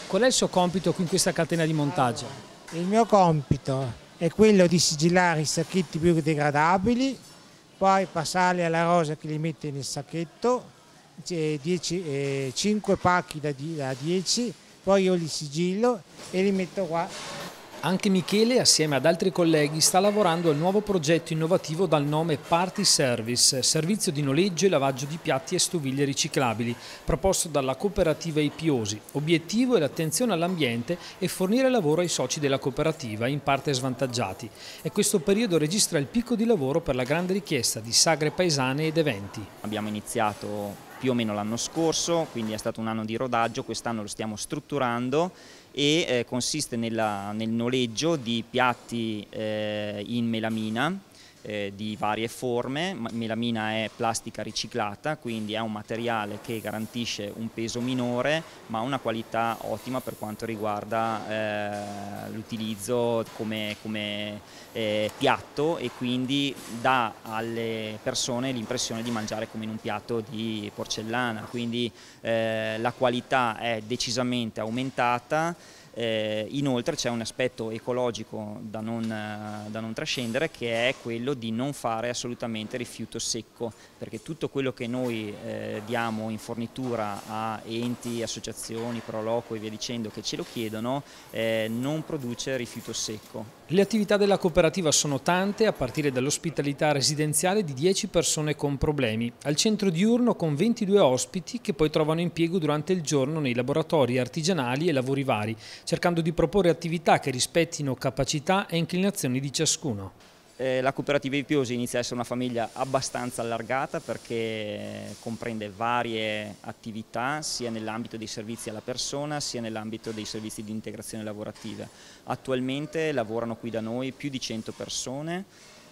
Qual è il suo compito in questa catena di montaggio? Il mio compito è quello di sigillare i sacchetti biodegradabili, poi passarli alla rosa che li mette nel sacchetto, 5 pacchi da 10, poi io li sigillo e li metto qua. Anche Michele, assieme ad altri colleghi, sta lavorando al nuovo progetto innovativo dal nome Party Service, servizio di noleggio e lavaggio di piatti e stoviglie riciclabili, proposto dalla cooperativa Ipiosi. Obiettivo è l'attenzione all'ambiente e fornire lavoro ai soci della cooperativa, in parte svantaggiati. E questo periodo registra il picco di lavoro per la grande richiesta di sagre paesane ed eventi. Abbiamo iniziato più o meno l'anno scorso, quindi è stato un anno di rodaggio, quest'anno lo stiamo strutturando e consiste nel noleggio di piatti in melamina di varie forme. Melamina è plastica riciclata, quindi è un materiale che garantisce un peso minore ma una qualità ottima per quanto riguarda l'utilizzo come piatto, e quindi dà alle persone l'impressione di mangiare come in un piatto di porcellana, quindi la qualità è decisamente aumentata. Inoltre c'è un aspetto ecologico da non trascendere, che è quello di non fare assolutamente rifiuto secco, perché tutto quello che noi diamo in fornitura a enti, associazioni, Proloco e via dicendo che ce lo chiedono non produce rifiuto secco. Le attività della cooperativa sono tante, a partire dall'ospitalità residenziale di 10 persone con problemi, al centro diurno con 22 ospiti che poi trovano impiego durante il giorno nei laboratori artigianali e lavori vari, cercando di proporre attività che rispettino capacità e inclinazioni di ciascuno. La cooperativa Ipiosi inizia a essere una famiglia abbastanza allargata, perché comprende varie attività sia nell'ambito dei servizi alla persona sia nell'ambito dei servizi di integrazione lavorativa. Attualmente lavorano qui da noi più di 100 persone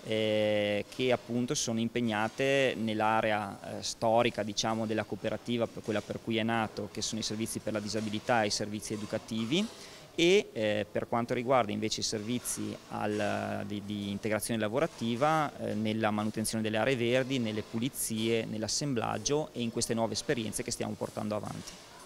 che appunto sono impegnate nell'area storica, diciamo, della cooperativa, quella per cui è nato, che sono i servizi per la disabilità e i servizi educativi. E per quanto riguarda invece i servizi di integrazione lavorativa, nella manutenzione delle aree verdi, nelle pulizie, nell'assemblaggio e in queste nuove esperienze che stiamo portando avanti.